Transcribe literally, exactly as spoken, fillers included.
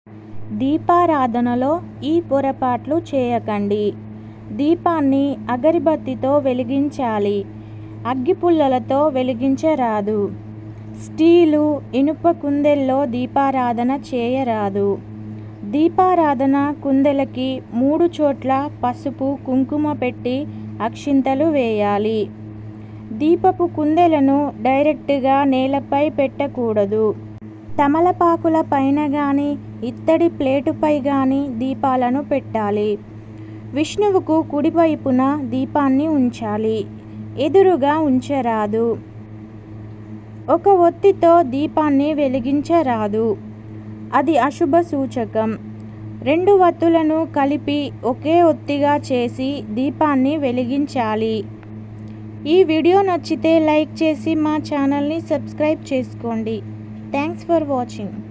దీపారాధనలో ఈ పొరపాట్లు చేయకండి. దీపాన్ని అగరబత్తితో వెలిగించాలి. అగ్గిపుల్లలతో వెలిగించరాదు. స్టీలు, ఇనుప కుందెల్లో దీపారాధన చేయరాదు. దీపారాధన కుందెలకి మూడు చోట్ల పసుపు, కుంకుమ పెట్టి అక్షింతలు వేయాలి. దీపపు కుందెలను డైరెక్ట్గా నేలపై పెట్టకూడదు. తమలపాకుల పైన గాని, ఇత్తడి ప్లేటుపై గాని దీపాలను పెట్టాలి. విష్ణువుకు కుడివైపున దీపాన్ని ఉంచాలి. ఎదురుగా ఉంచరాదు. ఒక ఒత్తితో దీపాన్ని వెలిగించరాదు. అది అశుభ సూచకం. రెండు వత్తులను కలిపి ఒకే ఒత్తిగా చేసి దీపాన్ని వెలిగించాలి. ఈ వీడియో నచ్చితే లైక్ చేసి మా ఛానల్ని సబ్స్క్రైబ్ చేసుకోండి. Thanks for watching.